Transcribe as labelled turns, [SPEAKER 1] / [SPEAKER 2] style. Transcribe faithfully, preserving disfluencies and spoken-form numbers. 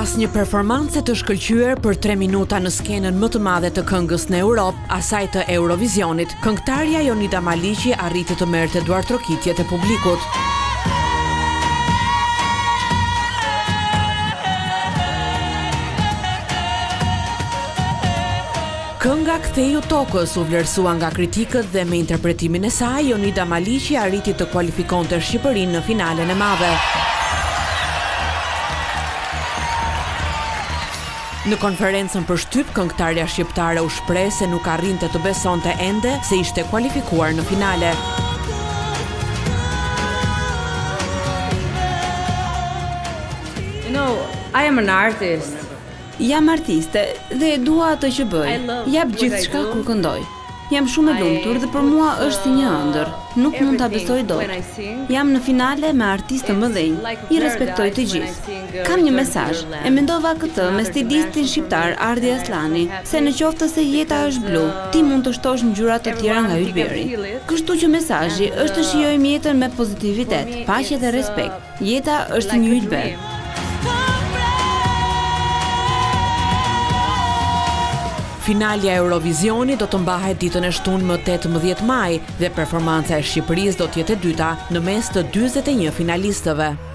[SPEAKER 1] Pas një performance të shkëlqyer për tre minuta në skenën më të madhe të këngës në Europë, asaj të Eurovisionit, këngëtarja Jonida Maliqi arriti të merrte duartrokitjet e publikut. Kënga Ktheju tokës u vlerësua nga kritikët dhe me interpretimin e saj, Jonida Maliqi arriti të kualifikonte Shqipërinë në finalen e madhe. Në konferencën për shtyp, këngëtarja shqiptare u shpreh se nuk arrinte të besonte ende se ishte kualifikuar në finale.
[SPEAKER 2] You know, I am an artist.
[SPEAKER 3] Jam artiste dhe dua atë që bëj. Jap gjithçka kur këndoj. Jam shumë e lumtur dhe për mua është si një ëndër. Nuk mund ta besoj dot. Jam në finale me artistë të mëdhenj. I respektoj të gjithë. Kam një mesazh. E mendova këtë me stilistin shqiptar Ardi Aslani, se në qoftë se jeta është blu, ti mund të shtosh ngjyra të tjera nga ylberi. Kështu që mesazhi është të shijojmë jetën me pozitivitet, paqe dhe respekt. Jeta është një ylber.
[SPEAKER 1] Finalja e Eurovisionit do të mbahet ditën e shtunë më tetëmbëdhjetë maj dhe performanca e Shqipërisë do të jetë e dyta në mes të dyzet e një finalistëve.